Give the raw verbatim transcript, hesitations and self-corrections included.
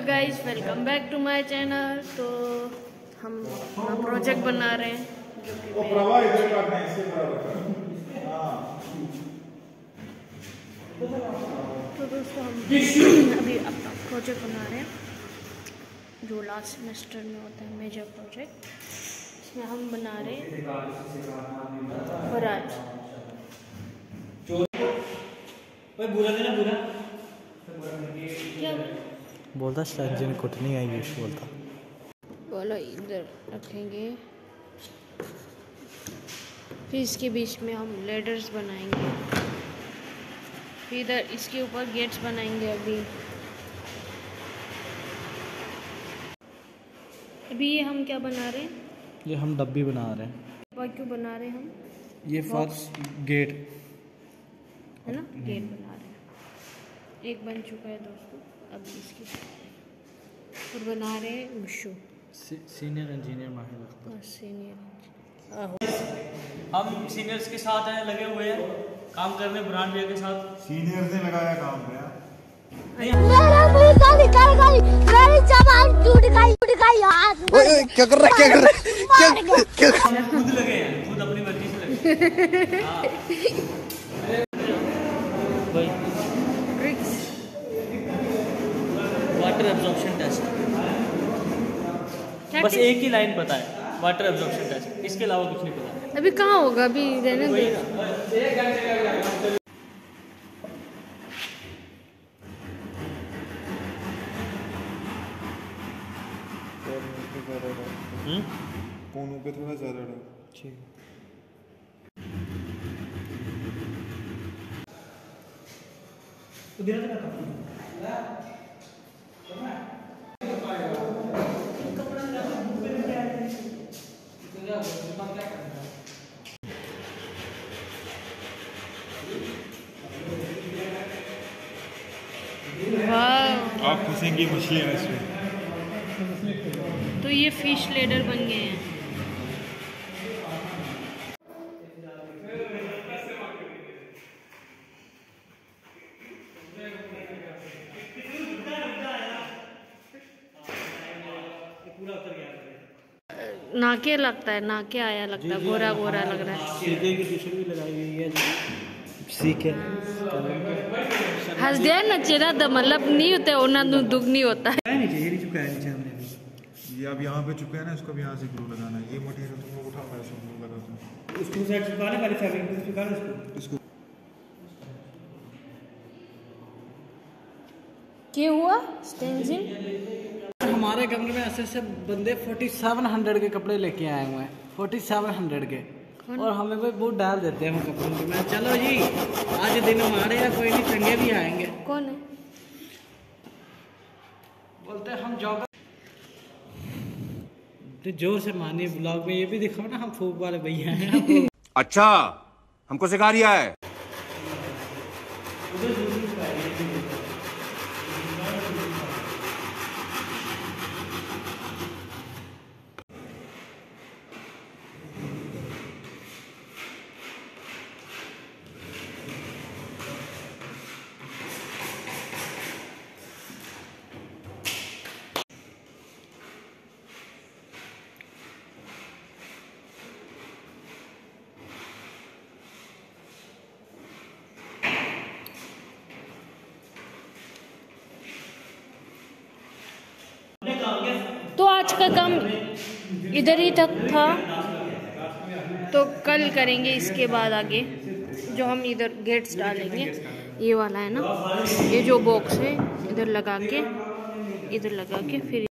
Hello guys, welcome back to my channel. तो हम project बना रहे हैं जो कि तो दोस्तों हम अभी अपना प्रोजेक्ट बना रहे हैं जो लास्ट सेमेस्टर में होता है, मेजर प्रोजेक्ट। इसमें हम बना रहे हैं फराज। क्या बोलता स्ट्रेंजर कुछ नहीं आएगी, बोलता बोलो इधर रखेंगे, फिर इसके बीच में हम लेडर्स बनाएंगे, फिर इधर इसके ऊपर गेट्स बनाएंगे। अभी अभी ये हम क्या बना रहे हैं? ये हम डब्बी बना रहे हैं। और क्यों बना रहे हैं हम? ये फर्श गेट है ना, गेट बना रहे हैं। एक बन चुका है दोस्तों, अभी इसकी और बना रहे हैं मुशो सीनियर इंजीनियर माहिर और सीनियर। हम सीनियर्स के साथ हैं, लगे हुए हैं काम करने ब्रांड भैया के साथ। सीनियर ने लगाया काम पे। मेरा मुंह का निकाल गई, मेरी जबान टूट गई टूट गई यार। ओए क्या कर रहा है, क्या कर रहा है, क्या क्या खुद लगे हैं, खुद अपनी मर्जी से लगे। हाँ। वाटर एब्जॉर्प्शन टेस्ट, बस एक ही लाइन पता है, वाटर एब्जॉर्प्शन टेस्ट, इसके अलावा कुछ नहीं पता। अभी कहाँ होगा, अभी रहने दो। कोनों पे थोड़ा ज्यादा डाल। ठीक आप फंसेंगी मछलियाँ इसमें। तो ये फिश लेडर बन गए हैं। नाके लगता है, नाके आया लगता है, गोरा गोरा लग रहा है। सीखे की टी-शर्ट भी लगाई गई है, सीखे हंस दे नचेरा द मतलब नहीं होता, उन्हें दुख नहीं होता है। नीचे ये नहीं चुका है, नीचे हमने भी ये अब यहाँ पे चुके हैं ना, इसको भी यहाँ से ग्लू लगाना है। ये मटेरियल तुम लोग उठा पाए, सब लोग लगा दो। उसको साइड चुकाने वाली फैब्रिक पे चुकाना इसको इसको क्या हुआ स्टेंजिंग? हमारे कमरे में ऐसे ऐसे बंदे फोर्टी सेवन हंड्रेड के कपड़े लेके आए हुए हैं, फोर्टी सेवन हंड्रेड के, और हमें भाई बहुत डाल देते हैं वो कपड़ों के। मैं चलो जी आज दिन हमारे या कोई नहीं, चंगे भी आएंगे। कौन है? बोलते हैं हम जॉगर। तो जोर से मानिए, ब्लॉग में ये भी दिखाओ ना हम फूक वाले भैया हैं। अच्छा हमको सिखा रिया है। तो आज का काम इधर ही तक था, तो कल करेंगे इसके बाद आगे जो हम इधर गेट्स डालेंगे। ये वाला है ना, ये जो बॉक्स है इधर लगा के, इधर लगा के फिर